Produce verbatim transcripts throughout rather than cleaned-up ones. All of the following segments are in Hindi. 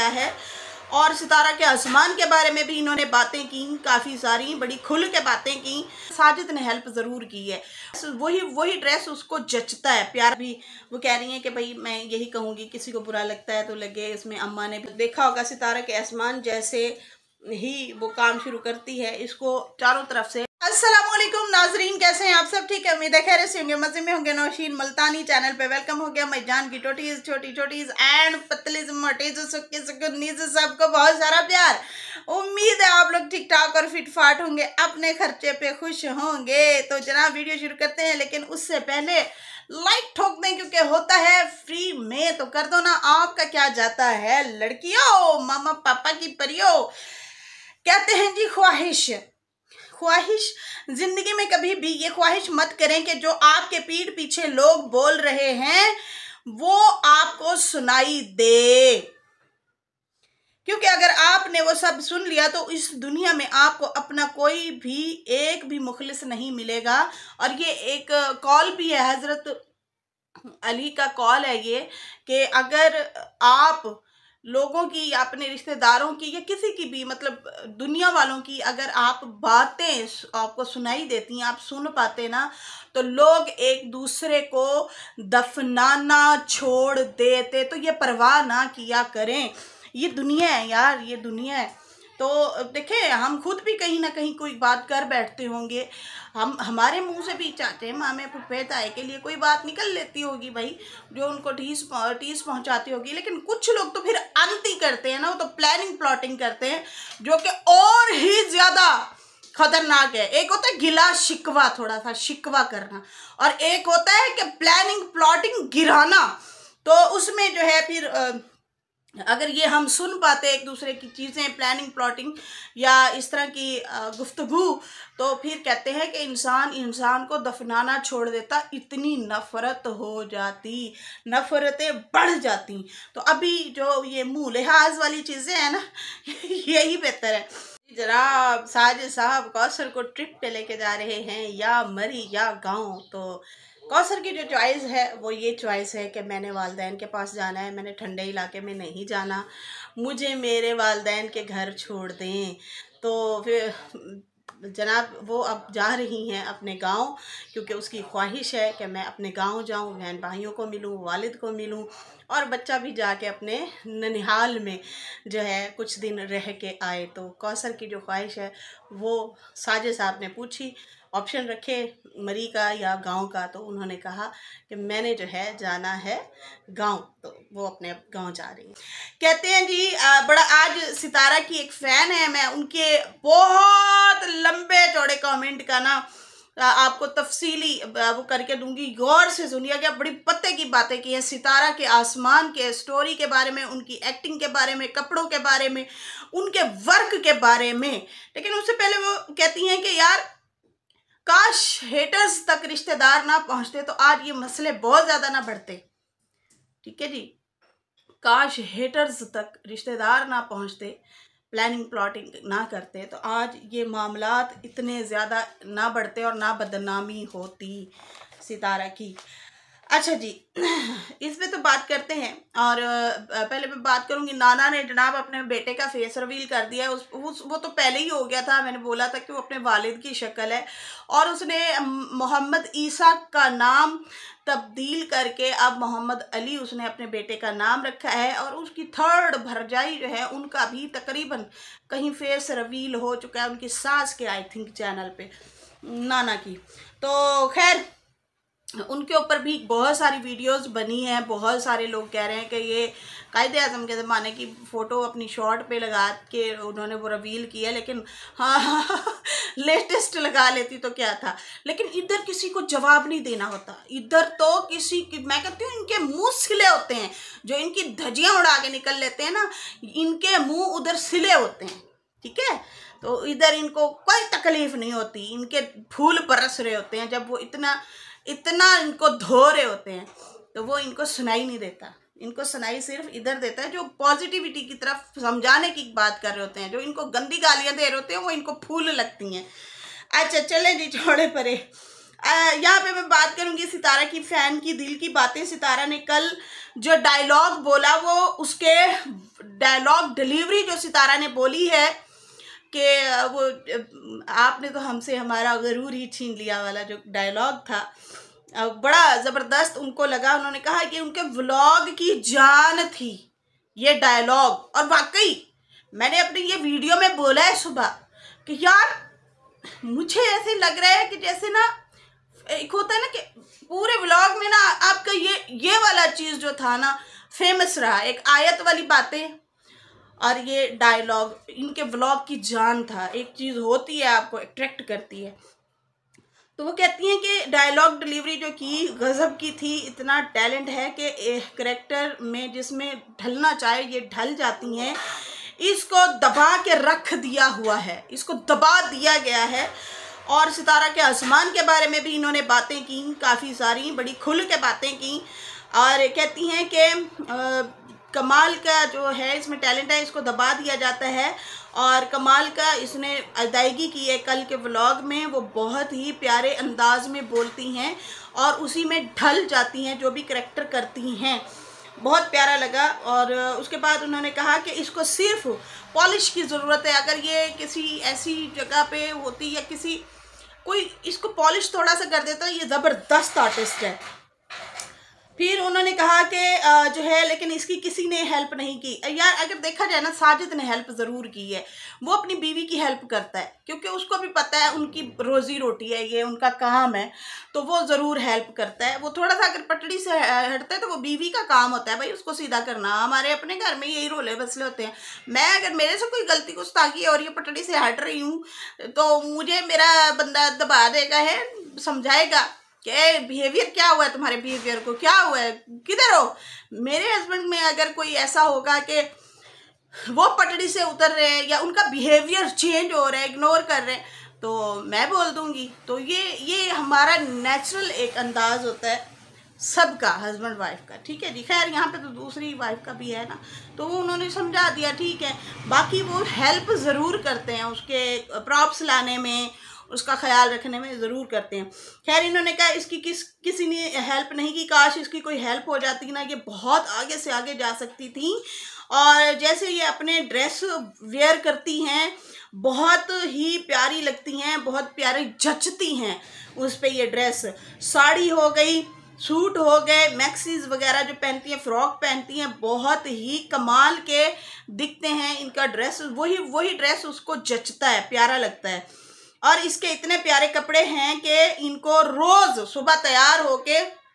क्या है। और सितारा के आसमान के बारे में भी इन्होंने बातें की, काफ़ी सारी बड़ी खुल के बातें की। साजिद ने हेल्प ज़रूर की है, वही वही ड्रेस उसको जचता है। प्यार भी वो कह रही है कि भाई मैं यही कहूँगी, किसी को बुरा लगता है तो लगे। इसमें अम्मा ने भी देखा होगा सितारा के आसमान जैसे ही वो काम शुरू करती है, इसको चारों तरफ से। अस्सलामुअलैकुम नाजरीन, कैसे हैं आप सब? ठीक है, उम्मीद है खैर से होंगे, मजे में होंगे। नौशीन मुल्तानी चैनल पे वेलकम हो गया। मैं जान की टोटीज, छोटी छोटीज एंड पतलीज मोटीज सुक्की सुकुन्नीज, सबको बहुत सारा प्यार। उम्मीद है आप लोग ठीक ठाक और फिट फाट होंगे, अपने खर्चे पे खुश होंगे। तो जनाब वीडियो शुरू करते हैं, लेकिन उससे पहले लाइक ठोक दें क्योंकि होता है फ्री में, तो कर दो ना। आपका क्या जाता है लड़कियों, मामा पापा की परियों। कहते हैं जी ख्वाहिश ख्वाहिश जिंदगी में कभी भी ये ख्वाहिश मत करें कि जो आपके पीठ पीछे लोग बोल रहे हैं वो आपको सुनाई दे, क्योंकि अगर आपने वो सब सुन लिया तो इस दुनिया में आपको अपना कोई भी एक भी मुखलिस नहीं मिलेगा। और ये एक कॉल भी है, हजरत अली का कॉल है ये, कि अगर आप लोगों की या अपने रिश्तेदारों की या किसी की भी, मतलब दुनिया वालों की, अगर आप बातें आपको सुनाई देती हैं, आप सुन पाते ना, तो लोग एक दूसरे को दफनाना छोड़ देते। तो ये परवाह ना किया करें, ये दुनिया है यार, ये दुनिया है। तो देखें, हम खुद भी कहीं ना कहीं कोई बात कर बैठते होंगे, हम हमारे मुंह से भी चाहते मामे फुफे ताए के लिए कोई बात निकल लेती होगी भाई, जो उनको ठीस ठीस पहुंचाती होगी। लेकिन कुछ लोग तो फिर अंत ही करते हैं ना, वो तो प्लानिंग प्लॉटिंग करते हैं, जो कि और ही ज्यादा खतरनाक है। एक होता है गिला शिकवा, थोड़ा सा शिकवा करना, और एक होता है कि प्लानिंग प्लॉटिंग गिराना। तो उसमें जो है फिर आ, अगर ये हम सुन पाते एक दूसरे की चीज़ें, प्लानिंग प्लॉटिंग या इस तरह की गुफ्तगू, तो फिर कहते हैं कि इंसान इंसान को दफनाना छोड़ देता। इतनी नफ़रत हो जाती, नफ़रतें बढ़ जाती। तो अभी जो ये मुँह लिहाज वाली चीज़ें हैं ना, यही बेहतर है। जनाब साजिद साहब कौसर को ट्रिप पे लेके जा रहे हैं, या मरी या गाँव। तो कौसर की जो चॉइस है वो ये चॉइस है कि मैंने वालदैन के पास जाना है, मैंने ठंडे इलाके में नहीं जाना, मुझे मेरे वालदैन के घर छोड़ दें। तो फिर जनाब वो अब जा रही हैं अपने गांव, क्योंकि उसकी ख्वाहिश है कि मैं अपने गांव जाऊं, बहन भाइयों को मिलूं, वालिद को मिलूं, और बच्चा भी जाके अपने ननिहाल में जो है कुछ दिन रह के आए। तो कौसर की जो ख्वाहिश है वो साजिद साहब ने पूछी, ऑप्शन रखे मरी का या गांव का, तो उन्होंने कहा कि मैंने जो है जाना है गांव। तो वो अपने गांव जा रही हैं। कहते हैं जी आ, बड़ा आज सितारा की एक फ़ैन है, मैं उनके बहुत लंबे चौड़े कमेंट का ना आपको तफसीली वो करके दूंगी, गौर से सुनिएगा। बड़ी पते की बातें की हैं सितारा के आसमान के, स्टोरी के बारे में, उनकी एक्टिंग के बारे में, कपड़ों के बारे में, उनके वर्क के बारे में। लेकिन उससे पहले वो कहती हैं कि यार काश हेटर्स तक रिश्तेदार ना पहुंचते तो आज ये मसले बहुत ज्यादा ना बढ़ते। ठीक है जी, काश हेटर्स तक रिश्तेदार ना पहुंचते, प्लानिंग प्लॉटिंग ना करते, तो आज ये मामलात इतने ज़्यादा ना बढ़ते और ना बदनामी होती सितारा की। अच्छा जी, इस पे तो बात करते हैं। और पहले मैं बात करूंगी, नाना ने जनाब अपने बेटे का फेस रिवील कर दिया है। उस, उस वो तो पहले ही हो गया था, मैंने बोला था कि वो अपने वालिद की शक्ल है, और उसने मोहम्मद ईसा का नाम तब्दील करके अब मोहम्मद अली उसने अपने बेटे का नाम रखा है। और उसकी थर्ड भरजाई जो है उनका भी तकरीबन कहीं फेस रिवील हो चुका है, उनकी सास के आई थिंक चैनल पे, नाना की। तो खैर उनके ऊपर भी बहुत सारी वीडियोस बनी हैं। बहुत सारे लोग कह रहे हैं कि ये कायदे आज़म के ज़माने की फ़ोटो अपनी शॉर्ट पे लगा के उन्होंने वो रिवील किया, लेकिन हाँ लेटेस्ट लगा लेती तो क्या था। लेकिन इधर किसी को जवाब नहीं देना होता, इधर तो किसी की, मैं कहती हूँ इनके मुंह सिले होते हैं, जो इनकी धज्जियाँ उड़ा के निकल लेते हैं ना, इनके मुंह उधर सिले होते हैं। ठीक है, तो इधर इनको कोई तकलीफ़ नहीं होती, इनके फूल बरस रहे होते हैं। जब वो इतना इतना इनको धो रहे होते हैं तो वो इनको सुनाई नहीं देता, इनको सुनाई सिर्फ इधर देता है, जो पॉजिटिविटी की तरफ समझाने की बात कर रहे होते हैं। जो इनको गंदी गालियां दे रहे होते हैं वो इनको फूल लगती हैं। अच्छा चले जी, छोड़े परे। यहाँ पे मैं बात करूंगी सितारा की फैन की दिल की बातें। सितारा ने कल जो डायलॉग बोला, वो उसके डायलॉग डिलीवरी जो सितारा ने बोली है कि वो आपने तो हमसे हमारा गरूर ही छीन लिया वाला जो डायलॉग था, बड़ा ज़बरदस्त उनको लगा। उन्होंने कहा कि उनके व्लॉग की जान थी ये डायलॉग। और वाकई मैंने अपनी ये वीडियो में बोला है सुबह कि यार मुझे ऐसे लग रहा है कि जैसे ना एक होता है ना कि पूरे व्लॉग में ना आपका ये ये वाला चीज़ जो था ना फेमस रहा, एक आयत वाली बातें और ये डायलॉग इनके व्लॉग की जान था। एक चीज़ होती है आपको अट्रैक्ट करती है। तो वो कहती हैं कि डायलॉग डिलीवरी जो की गज़ब की थी। इतना टैलेंट है कि एक करेक्टर में जिसमें ढलना चाहे ये ढल जाती हैं। इसको दबा के रख दिया हुआ है, इसको दबा दिया गया है। और सितारा के आसमान के बारे में भी इन्होंने बातें की, काफ़ी सारी बड़ी खुल के बातें की। और कहती हैं कि कमाल का जो है इसमें टैलेंट है, इसको दबा दिया जाता है। और कमाल का इसने अदायगी की है कल के व्लॉग में। वो बहुत ही प्यारे अंदाज में बोलती हैं और उसी में ढल जाती हैं जो भी करैक्टर करती हैं। बहुत प्यारा लगा। और उसके बाद उन्होंने कहा कि इसको सिर्फ पॉलिश की ज़रूरत है। अगर ये किसी ऐसी जगह पे होती या किसी कोई इसको पॉलिश थोड़ा सा कर देता, ये ज़बरदस्त आर्टिस्ट है। फिर उन्होंने कहा कि जो है लेकिन इसकी किसी ने हेल्प नहीं की। यार अगर देखा जाए ना, साजिद ने हेल्प ज़रूर की है। वो अपनी बीवी की हेल्प करता है क्योंकि उसको भी पता है उनकी रोज़ी रोटी है, ये उनका काम है, तो वो ज़रूर हेल्प करता है। वो थोड़ा सा अगर पटड़ी से हटता है तो वो बीवी का काम होता है भाई उसको सीधा करना। हमारे अपने घर में यही रोले बसले होते हैं। मैं अगर मेरे से कोई गलती गुस्ताखी और ये पटड़ी से हट रही हूँ तो मुझे मेरा बंदा दबा देगा है, समझाएगा कि बिहेवियर क्या हुआ है, तुम्हारे बिहेवियर को क्या हुआ है, किधर हो। मेरे हस्बैंड में अगर कोई ऐसा होगा कि वो पटड़ी से उतर रहे हैं या उनका बिहेवियर चेंज हो रहा है, इग्नोर कर रहे हैं, तो मैं बोल दूंगी। तो ये ये हमारा नेचुरल एक अंदाज होता है सबका, हस्बैंड वाइफ का। ठीक है जी। खैर यहाँ पे तो दूसरी वाइफ का भी है ना, तो वो उन्होंने समझा दिया, ठीक है। बाकी वो हेल्प ज़रूर करते हैं, उसके प्रॉप्स लाने में, उसका ख्याल रखने में ज़रूर करते हैं। खैर इन्होंने कहा इसकी किस किसी ने हेल्प नहीं की, काश इसकी कोई हेल्प हो जाती ना, ये बहुत आगे से आगे जा सकती थी। और जैसे ये अपने ड्रेस वेयर करती हैं बहुत ही प्यारी लगती हैं, बहुत प्यारी जचती हैं उस पर ये ड्रेस। साड़ी हो गई, सूट हो गए, मैक्सीज वगैरह जो पहनती हैं, फ्रॉक पहनती हैं, बहुत ही कमाल के दिखते हैं। इनका ड्रेस वही वही ड्रेस उसको जचता है, प्यारा लगता है। और इसके इतने प्यारे कपड़े हैं कि इनको रोज़ सुबह तैयार होके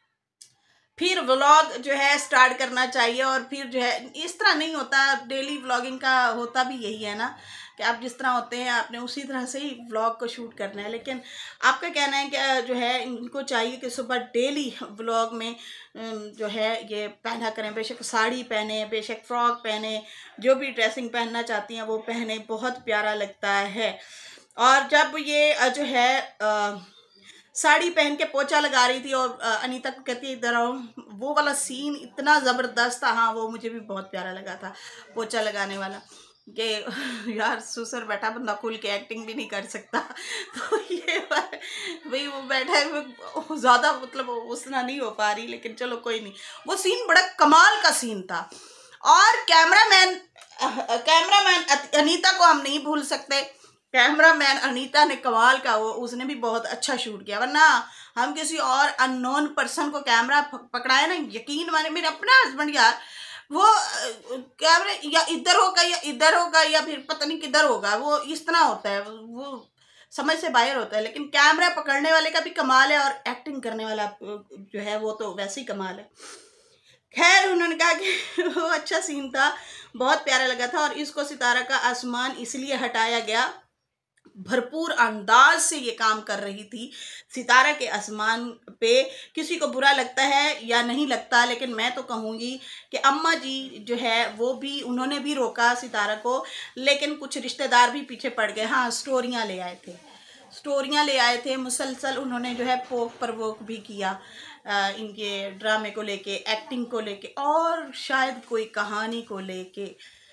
फिर व्लॉग जो है स्टार्ट करना चाहिए। और फिर जो है इस तरह नहीं होता, डेली व्लॉगिंग का होता भी यही है ना कि आप जिस तरह होते हैं आपने उसी तरह से ही व्लॉग को शूट करना है। लेकिन आपका कहना है कि जो है इनको चाहिए कि सुबह डेली व्लॉग में जो है ये पहना करें, बेशक साड़ी पहने, बेशक फ्रॉक पहने, जो भी ड्रेसिंग पहनना चाहती हैं वो पहने, बहुत प्यारा लगता है। और जब ये जो है आ, साड़ी पहन के पोछा लगा रही थी और अनीता को कहती है इधर आओ, वो वाला सीन इतना ज़बरदस्त था। हाँ वो मुझे भी बहुत प्यारा लगा था, पोछा लगाने वाला, कि यार सुसर बैठा बंदा खुल के एक्टिंग भी नहीं कर सकता। तो ये भाई वो बैठा है ज़्यादा, मतलब उसना नहीं हो पा रही, लेकिन चलो कोई नहीं। वो सीन बड़ा कमाल का सीन था। और कैमरामैन कैमरामैन अनीता को हम नहीं भूल सकते। कैमरामैन अनीता ने कमाल का, वो उसने भी बहुत अच्छा शूट किया। वरना हम किसी और अननोन पर्सन को कैमरा पकड़ाए ना, यकीन माने मेरे अपना हस्बैंड यार, वो कैमरे या इधर होगा या इधर होगा या फिर पता नहीं किधर होगा, वो इस तरह होता है, वो समझ से बाहर होता है। लेकिन कैमरा पकड़ने वाले का भी कमाल है और एक्टिंग करने वाला जो है वो तो वैसे ही कमाल है। खैर उन्होंने कहा कि वो अच्छा सीन था, बहुत प्यारा लगा था। और इसको सितारा का आसमान इसलिए हटाया गया, भरपूर अंदाज से ये काम कर रही थी सितारा के आसमान पे। किसी को बुरा लगता है या नहीं लगता, लेकिन मैं तो कहूँगी कि अम्मा जी जो है वो भी, उन्होंने भी रोका सितारा को, लेकिन कुछ रिश्तेदार भी पीछे पड़ गए। हाँ स्टोरियाँ ले आए थे, स्टोरियाँ ले आए थे मुसलसल, उन्होंने जो है पोक परवोक भी किया आ, इनके ड्रामे को लेके, एक्टिंग को लेके, और शायद कोई कहानी को लेके,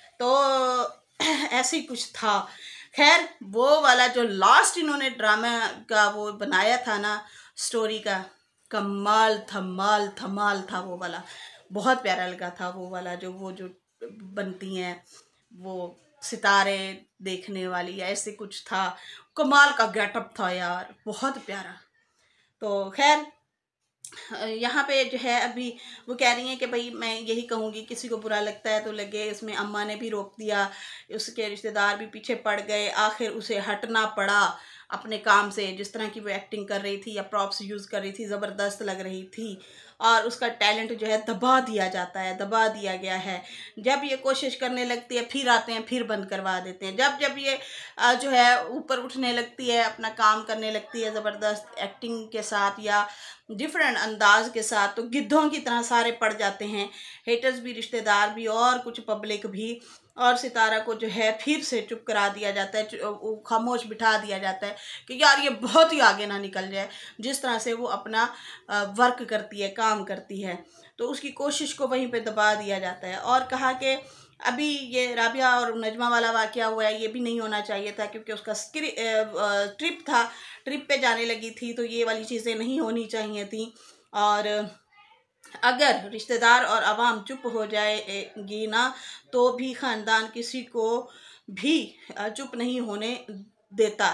तो ऐसे ही कुछ था। खैर वो वाला जो लास्ट इन्होंने ड्रामा का वो बनाया था ना, स्टोरी का। कमाल धमाल धमाल था वो वाला, बहुत प्यारा लगा था वो वाला, जो वो जो बनती हैं वो सितारे देखने वाली या ऐसे कुछ था। कमाल का गेटअप था यार, बहुत प्यारा। तो खैर यहाँ पे जो है अभी वो कह रही हैं कि भाई मैं यही कहूँगी, किसी को बुरा लगता है तो लगे। इसमें अम्मा ने भी रोक दिया, उसके रिश्तेदार भी पीछे पड़ गए, आखिर उसे हटना पड़ा अपने काम से। जिस तरह की वो एक्टिंग कर रही थी या प्रॉप्स यूज़ कर रही थी, ज़बरदस्त लग रही थी, और उसका टैलेंट जो है दबा दिया जाता है, दबा दिया गया है। जब ये कोशिश करने लगती है फिर आते हैं, फिर बंद करवा देते हैं। जब जब ये जो है ऊपर उठने लगती है, अपना काम करने लगती है ज़बरदस्त एक्टिंग के साथ या डिफरेंट अंदाज के साथ, तो गिद्धों की तरह सारे पड़ जाते हैं, हेटर्स भी, रिश्तेदार भी, और कुछ पब्लिक भी। और सितारा को जो है फिर से चुप करा दिया जाता है, खामोश बिठा दिया जाता है कि यार ये बहुत ही आगे ना निकल जाए। जिस तरह से वो अपना वर्क करती है, काम करती है, तो उसकी कोशिश को वहीं पे दबा दिया जाता है। और कहा कि अभी ये राबिया और नजमा वाला वाक़या हुआ है, ये भी नहीं होना चाहिए था, क्योंकि उसका ट्रिप था, ट्रिप पे जाने लगी थी, तो ये वाली चीज़ें नहीं होनी चाहिए थी। और अगर रिश्तेदार और आवाम चुप हो जाएगी ना, तो भी ख़ानदान किसी को भी चुप नहीं होने देता।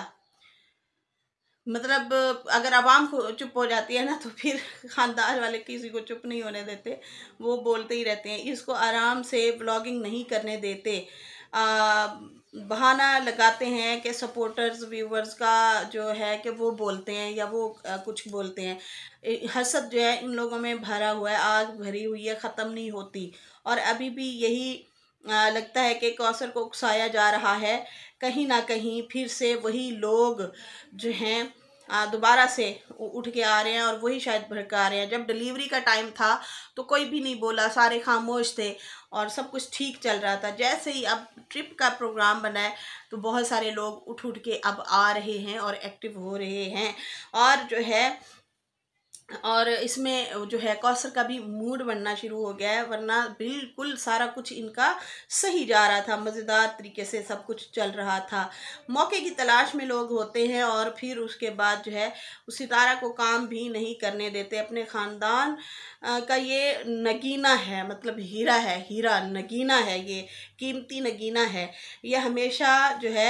मतलब अगर आवाम को चुप हो जाती है ना, तो फिर ख़ानदान वाले किसी को चुप नहीं होने देते, वो बोलते ही रहते हैं। इसको आराम से व्लॉगिंग नहीं करने देते, बहाना लगाते हैं कि सपोर्टर्स व्यूवर्स का जो है कि वो बोलते हैं या वो आ, कुछ बोलते हैं। हसद जो है इन लोगों में भरा हुआ है, आग भरी हुई है, ख़त्म नहीं होती। और अभी भी यही आ, लगता है कि कौसर को उकसाया जा रहा है। कहीं ना कहीं फिर से वही लोग जो हैं दोबारा से उठ के आ रहे हैं, और वही शायद भड़का रहे हैं। जब डिलीवरी का टाइम था तो कोई भी नहीं बोला, सारे खामोश थे और सब कुछ ठीक चल रहा था। जैसे ही अब ट्रिप का प्रोग्राम बना है तो बहुत सारे लोग उठ उठ के अब आ रहे हैं और एक्टिव हो रहे हैं। और जो है और इसमें जो है कौसर का भी मूड बनना शुरू हो गया है, वरना बिल्कुल सारा कुछ इनका सही जा रहा था, मज़ेदार तरीके से सब कुछ चल रहा था। मौके की तलाश में लोग होते हैं और फिर उसके बाद जो है उस सितारा को काम भी नहीं करने देते। अपने ख़ानदान का ये नगीना है, मतलब हीरा है, हीरा नगीना है, ये कीमती नगीना है। ये हमेशा जो है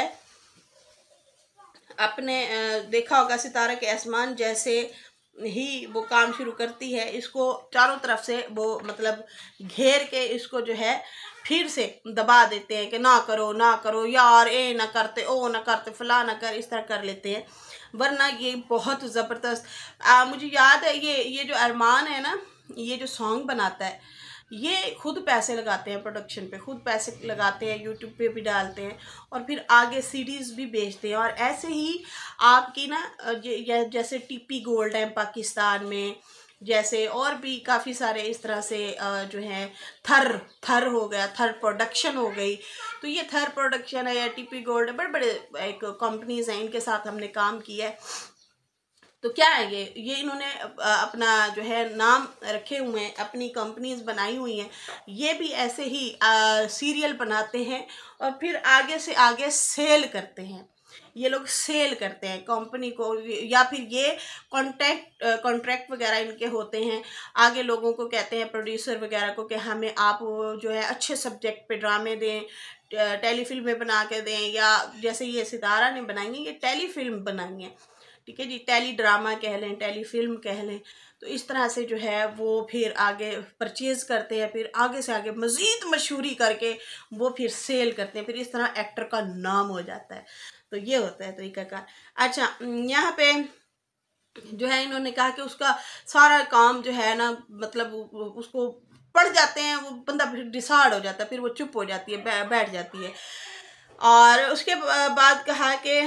अपने देखा होगा सितारा के आसमान जैसे ही वो काम शुरू करती है, इसको चारों तरफ से वो मतलब घेर के इसको जो है फिर से दबा देते हैं कि ना करो ना करो यार, ए ना करते, ओ ना करते, फला ना कर, इस तरह कर लेते हैं। वरना ये बहुत ज़बरदस्त, मुझे याद है ये ये जो अरमान है ना, ये जो सॉन्ग बनाता है, ये खुद पैसे लगाते हैं प्रोडक्शन पे, खुद पैसे लगाते हैं, यूट्यूब पे भी डालते हैं और फिर आगे सीडीज़ भी बेचते हैं। और ऐसे ही आपकी ना जैसे टीपी गोल्ड है पाकिस्तान में, जैसे और भी काफ़ी सारे इस तरह से जो है थर थर हो गया, थर प्रोडक्शन हो गई। तो ये थर प्रोडक्शन है या टीपी गोल्ड है, बड़े बड़े एक कंपनीज हैं, इनके साथ हमने काम किया है। तो क्या है ये ये इन्होंने अपना जो है नाम रखे हुए हैं, अपनी कंपनीज बनाई हुई हैं। ये भी ऐसे ही आ, सीरियल बनाते हैं और फिर आगे से आगे सेल करते हैं। ये लोग सेल करते हैं कंपनी को, या फिर ये कॉन्ट्रैक्ट कॉन्ट्रैक्ट वगैरह इनके होते हैं। आगे लोगों को कहते हैं, प्रोड्यूसर वगैरह को, कि हमें आप जो है अच्छे सब्जेक्ट पे ड्रामे दें, टेलीफिल्में बना के दें, या जैसे ये सितारा ने बनाई है, ये टेलीफिल्म बनाई है, ठीक है जी, टेली ड्रामा कह लें, टेली फिल्म कह लें। तो इस तरह से जो है वो फिर आगे परचेज़ करते हैं, फिर आगे से आगे मज़ीद मशहूरी करके वो फिर सेल करते हैं, फिर इस तरह एक्टर का नाम हो जाता है। तो ये होता है तरीक़ाकार। अच्छा, यहाँ पे जो है इन्होंने कहा कि उसका सारा काम जो है ना, मतलब उसको पढ़ जाते हैं, वो बंदा फिर डिसाइड हो जाता है, फिर वो चुप हो जाती है, बैठ जाती है। और उसके बाद कहा कि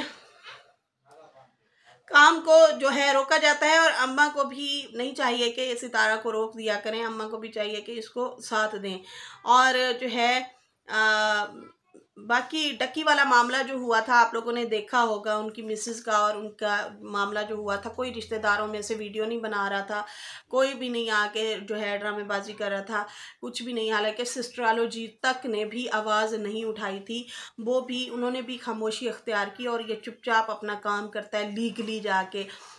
काम को जो है रोका जाता है, और अम्मा को भी नहीं चाहिए कि सितारा को रोक दिया करें, अम्मा को भी चाहिए कि इसको साथ दें। और जो है आ, बाकी डक्की वाला मामला जो हुआ था, आप लोगों ने देखा होगा, उनकी मिसेस का और उनका मामला जो हुआ था, कोई रिश्तेदारों में से वीडियो नहीं बना रहा था, कोई भी नहीं आके जो है ड्रामेबाजी कर रहा था, कुछ भी नहीं। हालांकि सिस्टरालोजी तक ने भी आवाज़ नहीं उठाई थी, वो भी उन्होंने भी खामोशी अख्तियार की और ये चुपचाप अपना काम करता है लीगली जाके।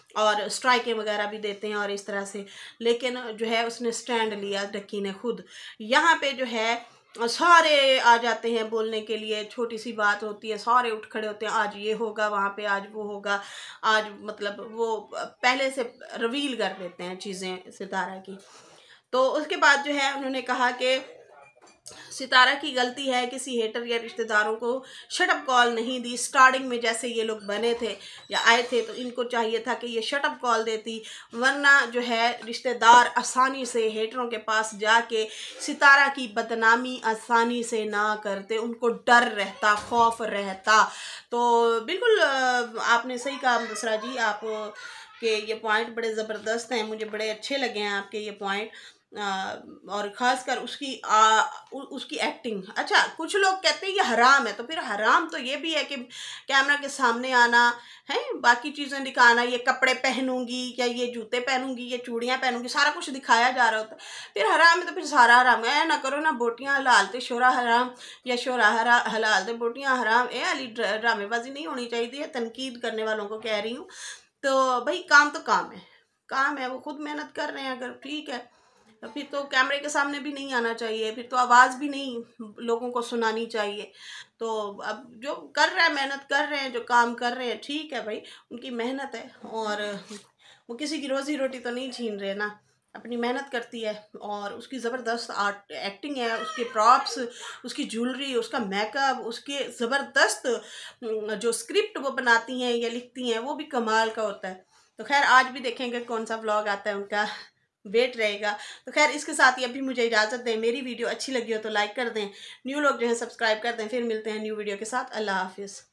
और स्ट्राइकें वगैरह भी देते हैं और इस तरह से, लेकिन जो है उसने स्टैंड लिया डक्की ने खुद। यहाँ पे जो है सारे आ जाते हैं बोलने के लिए, छोटी सी बात होती है सारे उठ खड़े होते हैं, आज ये होगा वहाँ पे, आज वो होगा, आज मतलब वो पहले से रिवील कर देते हैं चीज़ें सितारा की। तो उसके बाद जो है उन्होंने कहा कि सितारा की गलती है किसी हेटर या रिश्तेदारों को शटअप कॉल नहीं दी। स्टार्टिंग में जैसे ये लोग बने थे या आए थे तो इनको चाहिए था कि ये शटअप कॉल देती, वरना जो है रिश्तेदार आसानी से हेटरों के पास जाके सितारा की बदनामी आसानी से ना करते, उनको डर रहता, खौफ रहता। तो बिल्कुल आपने सही कहा बसरा जी, आप के ये पॉइंट बड़े ज़बरदस्त हैं, मुझे बड़े अच्छे लगे हैं आपके ये पॉइंट। आ, और ख़ासकर उसकी आ, उ, उसकी एक्टिंग। अच्छा, कुछ लोग कहते हैं ये हराम है, तो फिर हराम तो ये भी है कि कैमरा के सामने आना है, बाकी चीज़ें दिखाना, ये कपड़े पहनूंगी या ये जूते पहनूंगी, ये चूड़ियाँ पहनूंगी, सारा कुछ दिखाया जा रहा होता है। फिर हराम है तो फिर सारा हराम है ना, करो ना बोटियाँ हलाल ते शोरा हराम या शोरा हरा हलाल ते बोटियाँ हराम। ए अली ड्रामेबाजी नहीं होनी चाहिए, तनकीद करने वालों को कह रही हूँ। तो भाई काम तो काम है, काम है, वो खुद मेहनत कर रहे हैं, अगर ठीक है तो फिर तो कैमरे के सामने भी नहीं आना चाहिए, फिर तो आवाज़ भी नहीं लोगों को सुनानी चाहिए। तो अब जो कर रहे हैं, मेहनत कर रहे हैं, जो काम कर रहे हैं, ठीक है भाई, उनकी मेहनत है, और वो किसी की रोज़ी रोटी तो नहीं छीन रहे ना, अपनी मेहनत करती है। और उसकी ज़बरदस्त आर्ट एक्टिंग है, उसके प्रॉप्स, उसकी ज्वेलरी, उसका मेकअप, उसके ज़बरदस्त जो स्क्रिप्ट वो बनाती हैं या लिखती हैं वो भी कमाल का होता है। तो खैर आज भी देखेंगे कौन सा व्लॉग आता है उनका, वेट रहेगा। तो खैर इसके साथ ही अभी मुझे इजाज़त दें, मेरी वीडियो अच्छी लगी हो तो लाइक कर दें, न्यू लोग जो है सब्सक्राइब कर दें। फिर मिलते हैं न्यू वीडियो के साथ। अल्लाह हाफिज़।